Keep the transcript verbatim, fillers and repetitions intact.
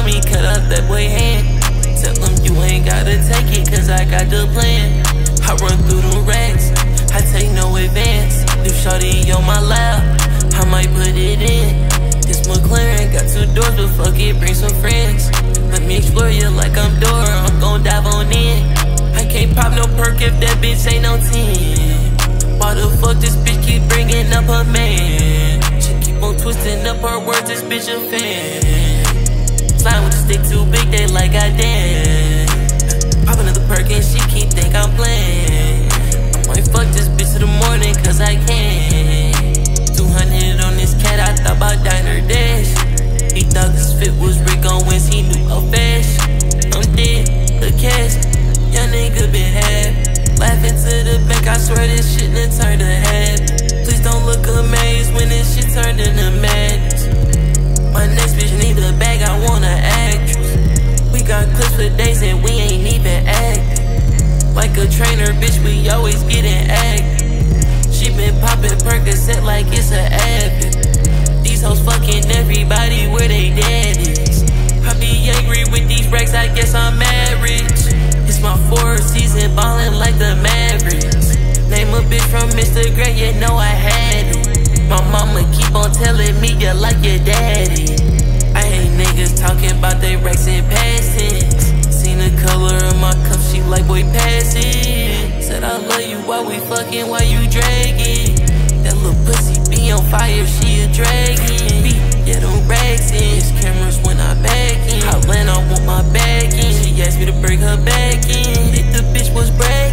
tell me cut up that boy hand. Tell him you ain't gotta take it, cause I got the plan. I run through the racks, I take no advance. If shorty on my lap, I might put it in. This McLaren got two doors, but fuck it, bring some friends. Let me explore you like I'm Dora, I'm gon' dive on in. I can't pop no perk if that bitch ain't no ten. Why the fuck this bitch keep bringing up her man? She keep on twisting up her words, this bitch a fan. Slime with the stick too big, they like I dance. Pop another perk and she keep think I'm playing. I might fuck this bitch till the morning, cause I can. Two hundred on this cat, I thought about diner dash. He thought this fit was Rick on wins, he knew how fast. I'm dead, the cash, young nigga been had. Laughing to the bank, I swear this shit done turned to head. Please don't look amazed when this shit turned into madness. My next bitch need a bag, I want an actress. We got clips for days and we ain't even acting. Like a trainer, bitch, we always getting active. She been popping Percocet like it's a habit. These hoes fucking everybody where they dead is. I be angry with these racks, I guess I'm married. It's my fourth season ballin' like the Mavericks. Name a bitch from Instagram, you know I had it. My mama keep on telling me you like your daddy. I hate niggas talking about they racks and passings. Seen the color of my cup, she like boy pass it. Said I love you while we fucking, while you dragging. That little pussy be on fire, she a dragon. Beat, yeah, them racks in. It's cameras when I back in. Hotline, I want my back in. She asked me to bring her back in. If the bitch was bragging.